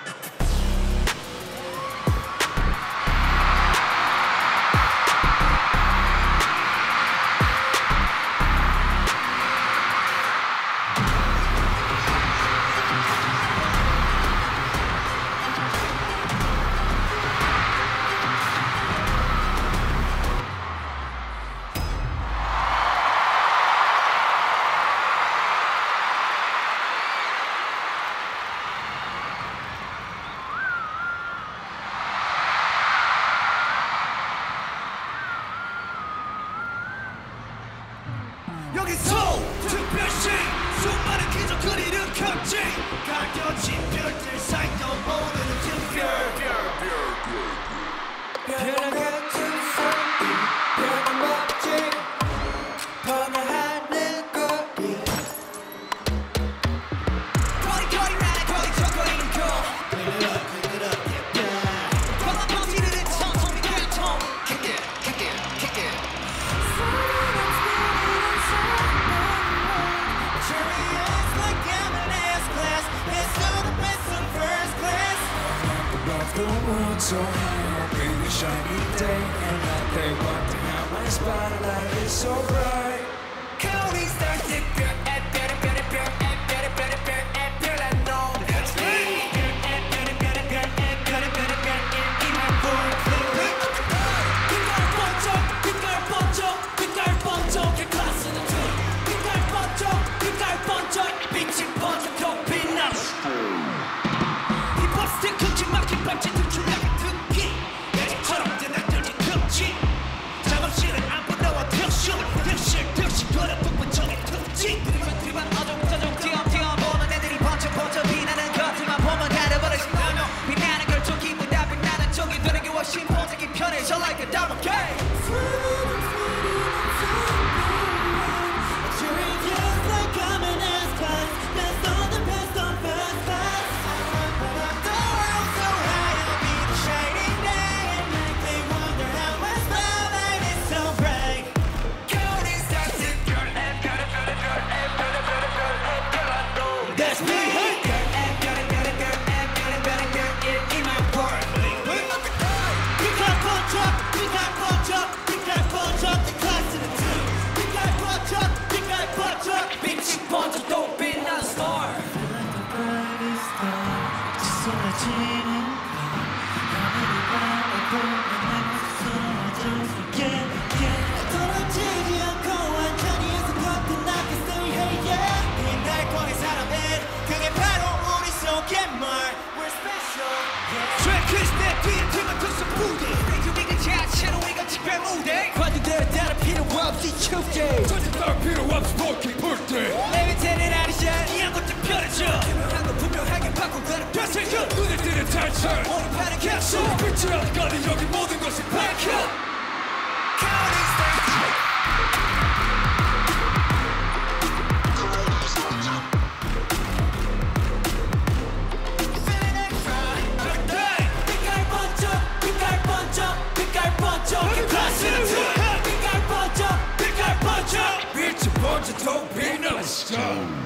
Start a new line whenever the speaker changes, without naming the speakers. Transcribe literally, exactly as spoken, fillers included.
여기서 특별시 수많은 기적들이 일으켰지 가려진 별들 사이도 모르는 특별
별랑 같은 소리 변함없지 번화하는 거리
거리거리 나라 거리적거리는 거 Clean it up, clean it up, yeah, yeah 평화 범죄를 천천히 결정 Kick it, kick it, kick it Curious like I'm an S-class Let's do the best on first class
Above the world so high on a shiny day and night they wonder how my spotlight is so bright
Counting stars to girl at better, better, better, at better, better, better, at better, I know that's me At better, better, better, at better, better, better, in my board 빛깔 번쩍, 빛깔 번쩍, 빛깔 번쩍 그 클래스는 두 빛깔 번쩍, 빛깔 번쩍 빛이 번쩍 더 빛나 힙합 스틱 큼지 막힌 밤새 특출나게 특기 야집처럼 뜨날들지 특지 작업실은 안 보다와 특실 특실 특실 거려 북부정의 특징 드리번 드리번 어정저정 띄엄띄엄 보는 애들이 번쩍 번쩍 빛나는 것들만 보면 가려버리신다며 빛나는 결정기보다 빛나는 쪽이 되는 게 훨씬 보자기 편해져 like a diamond game Curious like I'm an S-class Best on the best on first class The world so high I'll be the shining day And night they wonder how my spotlight is so bright Counting stars to girl and girl and girl and girl and girl and girl and girl and girl I know That's me Girl and girl and girl and girl and girl and girl and girl in my world 빛깔 번쩍 빛깔 번쩍 빛깔 번쩍 the class of the two 빛깔 번쩍 빛깔 번쩍 빛이 번쩍 또 빛나는 star
Like the brightest star 쏟아지는 하늘이 바라보면 내 쏟아져 yeah yeah
떨어지지 않고 완전히 해석했던 나의 story hey yeah 빛날 거의 사람은 그게 바로 우리 속의 말 We're special yeah 스트레이키즈 내 뒤에 팀은 특수 부대 우리 그 자체로 이건 특별 무대 관중들에 따라 필요 없이 축제
전체 따라 필요 없이 볼게 볼때
내 밑에는 아니야 이한 것좀 편해져 분명한 건 분명하게 바꿔가는 벼슬겨
눈에 띄는 탈출
오른팔은 격수
빛이 어디까지 여기 모든 것이 밝혀
Counting stars Feeling extra 빛깔 번쩍 빛깔 번쩍 빛깔 번쩍 그 클래스는 두 빛깔 번쩍 빛깔 번쩍
빛이 번쩍 더 빛나는 스타